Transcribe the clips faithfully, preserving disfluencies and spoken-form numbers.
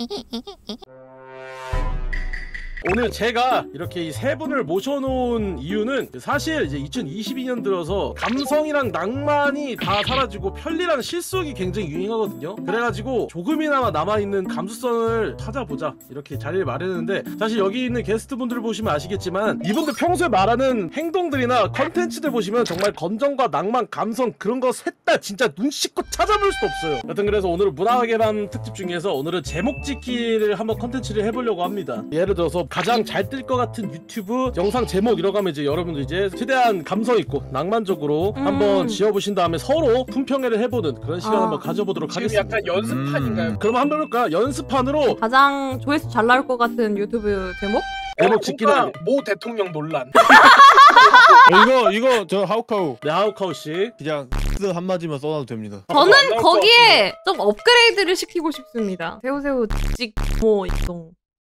오늘 제가 이렇게 이 세 분을 모셔놓은 이유는 사실 이제 이천이십이 년 들어서 감성이랑 낭만이 다 사라지고 편리랑 실속이 굉장히 유행하거든요. 그래가지고 조금이나마 남아있는 감수성을 찾아보자 이렇게 자리를 마련했는데, 사실 여기 있는 게스트분들을 보시면 아시겠지만 이분들 평소에 말하는 행동들이나 컨텐츠들 보시면 정말 건전과 낭만, 감성 그런 거 셋 다 진짜 눈 씻고 찾아볼 수 없어요. 여튼 그래서 오늘은 문화계람 특집 중에서 오늘은 제목 짓기를 한번 컨텐츠를 해보려고 합니다. 예를 들어서 가장 잘 뜰 것 같은 유튜브 영상 제목 이라고 하면 이제 여러분들 이제 최대한 감성 있고 낭만적으로 음. 한번 지어보신 다음에 서로 품평회를 해보는 그런 시간 아. 한번 가져보도록 지금 하겠습니다. 약간 연습판인가요? 음. 그럼 한번 해볼까? 연습판으로 가장 조회수 잘 나올 것 같은 유튜브 제목? 제목 짓기는 모 대통령 논란. 이거 이거 저 하우카우. 네, 하우카우씨 그냥 스 한마디만 써놔도 됩니다. 저는 어, 거기에 좀 업그레이드를 시키고 싶습니다. 새우새우 찍모 이동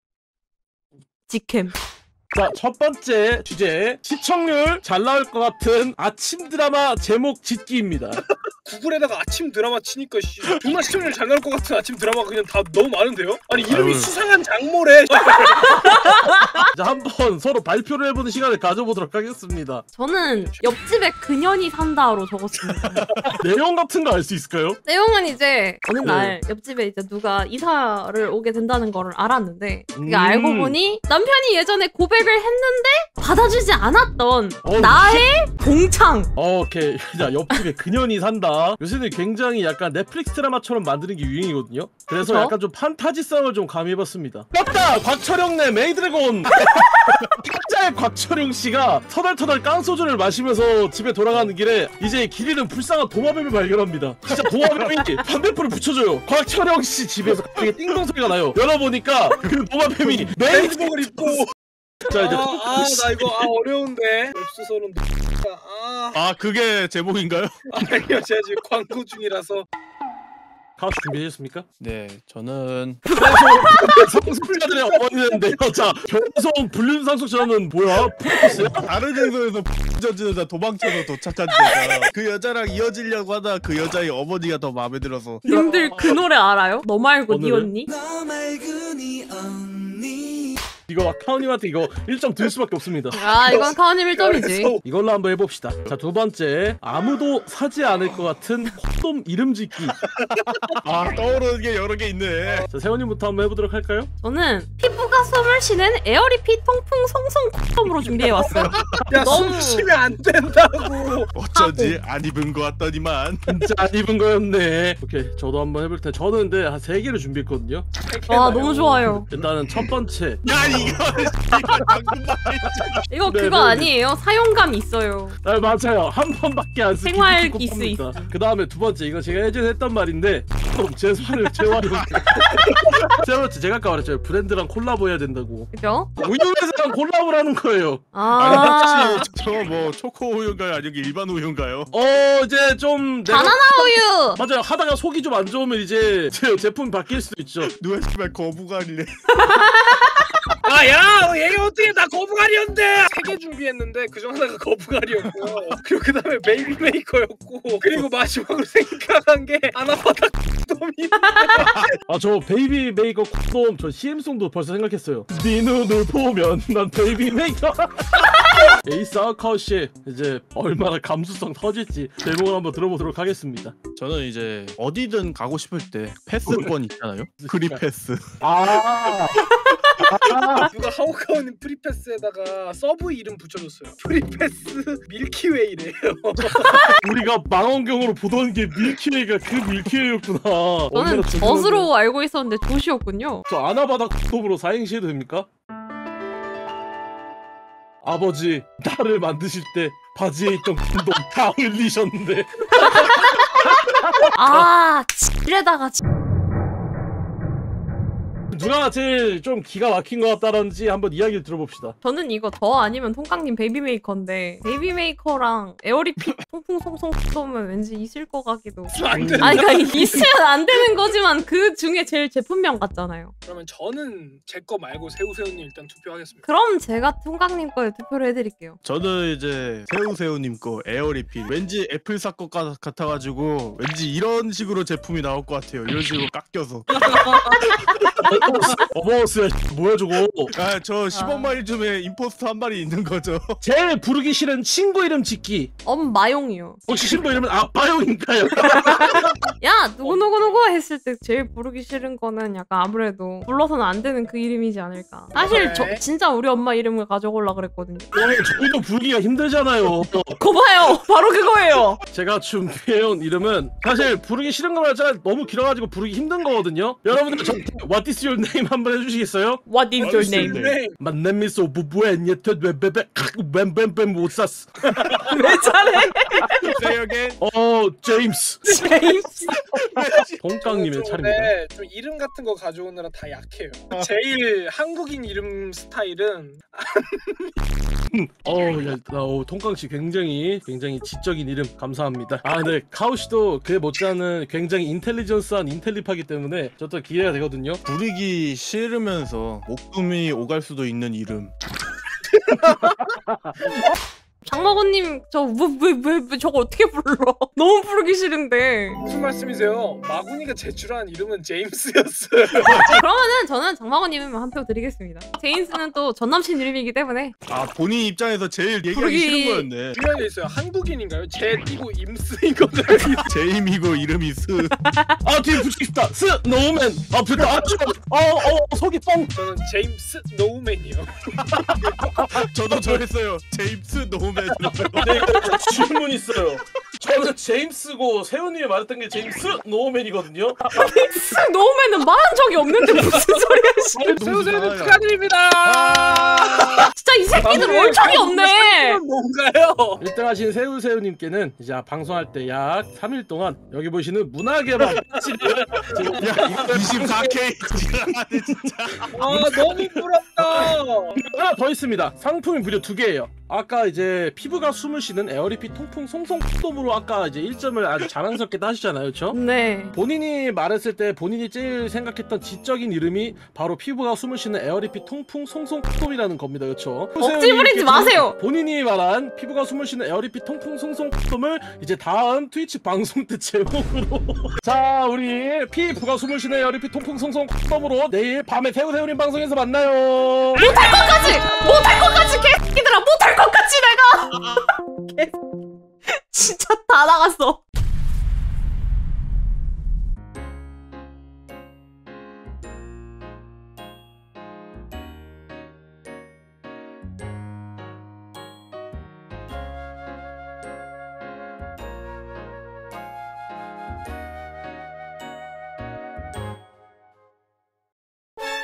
직캠. 자, 첫 번째 주제, 시청률 잘 나올 것 같은 아침 드라마 제목 짓기입니다. 구글에다가 아침 드라마 치니까 씨, 정말 시청률 잘 나올 것 같은 아침 드라마가 그냥 다 너무 많은데요? 아니 이름이 아유. 수상한 장모래. 자, 한번 서로 발표를 해보는 시간을 가져보도록 하겠습니다. 저는 옆집에 그년이 산다로 적었습니다. 내용 같은 거 알 수 있을까요? 내용은 이제 어느 날 네. 옆집에 이제 누가 이사를 오게 된다는 거를 알았는데 음. 알고 보니 남편이 예전에 고백을 했는데 받아주지 않았던 어, 나의 동창. 어, 오케이. 자, 옆집에 그년이 산다. 요새는 굉장히 약간 넷플릭스 드라마처럼 만드는 게 유행이거든요. 그래서 그쵸? 약간 좀 판타지성을 좀 가미해봤습니다. 맞다! 곽철용네 메이드래곤! 학자의 곽철용 씨가 터덜터덜 깡소주를 마시면서 집에 돌아가는 길에 이제 길 잃은 불쌍한 도마뱀을 발견합니다. 진짜 도마뱀이 담배불을 붙여줘요. 곽철용 씨 집에서 갑자기 띵동 소리가 나요. 열어보니까 그 도마뱀이 메이드복을 입고 자 이제 아, 아, 나 이거 아 어려운데 엽수서는 아, 아 그게 제목인가요? 아니요, 제가 지금 광고 중이라서. 카우스 준비되셨습니까? 네, 저는 상속자들의 어머니인데요. 자, 경성 불륜상속자는 뭐야? 프로포스야? 다른 장소에서 저지르다 도망쳐서 도착한 데가 그 여자랑 이어지려고 하다 그 여자의 어머니가 더 마음에 들어서. 님들 그 노래 알아요? 너 말고 니 언니? 너 말고 니 언니. 이거 카우님한테 이거 일 점 들 수밖에 없습니다. 아, 이건 카우님 일 점이지. 이걸로 한번 해봅시다. 자, 두 번째, 아무도 사지 않을 것 같은 콧돔 이름 짓기. 아, 떠오르는 게 여러 개 있네. 자, 세훈님부터 한번 해보도록 할까요? 저는 피부가 숨을 쉬는 에어리핏 통풍 송송 콧돔으로 준비해왔어요. 야, 너무... 숨 쉬면 안 된다고. 어쩐지 안 입은 거 같더니만. 진짜 안 입은 거였네. 오케이, 저도 한번 해볼 텐데 저는 근데 한 세 개를 준비했거든요. 와, 너무 좋아요. 일단은 첫 번째. 야, 이거 이거 방금 이거 네, 그거 네, 아니에요? 사용감 있어요. 아, 맞아요. 한 번밖에 안 쓰기. 생활 기스 있어. 그 다음에 두 번째, 이거 제가 예전에 했던 말인데 제 손을 재활용. 세 번째, 제가 아까 말했죠. 브랜드랑 콜라보 해야 된다고. 그죠? 우유회사랑 콜라보를 하는 거예요. 아, 저 뭐 초코 우유인가요? 아니면 일반 우유인가요? 어, 이제 좀 내가 바나나 우유. 맞아요. 하다가 속이 좀 안 좋으면 이제 제 제품 바뀔 수도 있죠. 누가 씨발 거부가리래. 아, 야, 얘가 어떻게 나 거북아리였는데! 세 개 준비했는데 그중 하나가 거북아리였고, 그리고 그 다음에 베이비 메이커였고, 그리고 마지막으로 생각한 게 아나바다 콧돔이. 아, 저 베이비 메이커 콧돔 저 씨엠송도 벌써 생각했어요. 네 눈을 보면 난 베이비 메이커. 에이스 아카우씨 이제 얼마나 감수성 터질지 제목을 한번 들어보도록 하겠습니다. 저는 이제 어디든 가고 싶을 때 패스권 있잖아요. 프리 패스. 아. 아, 누가 하우카우님 프리패스에다가 서브 이름 붙여줬어요. 프리패스 밀키웨이래요. 우리가 망원경으로 보던 게 밀키웨이가 그 밀키웨이였구나. 저는 젖으로 알고 있었는데 젖이었군요. 저 아나바다 콧돔으로 사행시 해도 됩니까? 아버지, 나를 만드실 때 바지에 있던 콘돔 다 흘리셨는데. 아, 이래다가 누가 제일 좀 기가 막힌 것 같다든지 한번 이야기를 들어봅시다. 저는 이거 저 아니면 통깡님 베이비 메이커인데 베이비 메이커랑 에어리핏 통풍 송송 쏘면 왠지 있을 것 같기도. 안 된다. 아니, 그러니까 있으면 안 되는 거지만 그 중에 제일 제품명 같잖아요. 그러면 저는 제 거 말고 새우새우님 일단 투표하겠습니다. 그럼 제가 통깡님 거에 투표를 해드릴게요. 저는 이제 새우새우님 거 에어리핏. 왠지 애플사 것 같아가지고 왠지 이런 식으로 제품이 나올 것 같아요. 이런 식으로 깎여서. 어버스야 뭐야 저거. 아, 저 십억 마일 쯤에 임포스터 한 마리 있는 거죠. 제일 부르기 싫은 친구 이름 짓기. 엄마용이요. 혹시 친구 이름은 아빠용인가요? 야 누구누구누구 했을 때 제일 부르기 싫은 거는 약간 아무래도 불러서는 안 되는 그 이름이지 않을까. 사실 저 진짜 우리 엄마 이름을 가져오려고 그랬거든요. 어, 저희도 부르기가 힘들잖아요. 거 봐요. 바로 그거예요. 제가 준비해온 이름은 사실 부르기 싫은 거라 잖아 너무 길어가지고 부르기 힘든 거거든요. 여러분들 저 What is your name 한번 해주시겠어요? What is your name? 네. My name is 오부부엔 예텟 웨베베 뱀뱀뱀 못사스. 왜 잘해? Say again. 어 제임스. 제임스. 동깡님의 차례입니다. 네, 좀 이름 같은 거 가져오느라 다 약해요. 제일 한국인 이름 스타일은 어우 야, 나 어, 통깡씨 굉장히 굉장히 지적인 이름 감사합니다. 아 근데 카우씨도 그에 못지않은 굉장히 인텔리전스한 인텔리파기 때문에 저도 기대가 되거든요. 부르기 싫으면서 목숨이 오갈 수도 있는 이름. 장마고님 저 왜 왜 왜 저거 어떻게 불러? 너무 부르기 싫은데. 무슨 말씀이세요? 마구니가 제출한 이름은 제임스였어요. 그러면은 저는 장마고님은 한 표 드리겠습니다. 제임스는 또 전 남친 이름이기 때문에. 아, 본인 입장에서 제일 얘기하기 부르기- 싫은 거였네. 중요한 게 있어요. 한국인인가요? 제 띄고 임스인 거잖아요. 제임이고 이름이 스. 아 뒤에 붙이고 싶다. 스 노우맨. 아 붙다. 아 쭈. 어어 속이 뻥. 저는 제임스 노우맨이요. 저도 저랬어요. 제임스 노맨. 네, 질문 있어요. 저는 제임스고 세훈님이 말했던 게 제임스 노우맨이거든요. 스 노우맨은 말한 적이 없는데 무슨 소리야 씨. 세우세요 축하드립니다. 진짜 이 새끼들 얼척이 없네. 뭔가요? 일 등 하신 세우세우님께는 이제 방송할 때 약 삼 일 동안 여기 보시는 문화개방 찌를 이십사 케이. 아 너무 부럽다. 하나 더 있습니다. 상품이 무려 두 개예요. 아까 이제 피부가 숨을 쉬는 에어리핏 통풍 송송 폼으로 아까 이제 일 점을 아주 자랑스럽게 따시잖아요, 그렇죠? 네. 본인이 말했을 때 본인이 제일 생각했던 지적인 이름이 바로 피부가 숨을 쉬는 에어리핏 통풍 송송 폼이라는 겁니다, 그렇죠? 억지 부리지 마세요. 본인이 말한 피부가 숨을 쉬는 에어리핏 통풍 송송 폼을 이제 다음 트위치 방송 때 제목으로 자 우리 피부가 숨을 쉬는 에어리핏 통풍 송송 폼으로 내일 밤에 새우새우님 방송에서 만나요. 못할 것까지 못할 것까지 개새끼들아 못할 것까지 내가 개 진짜 다 나갔어.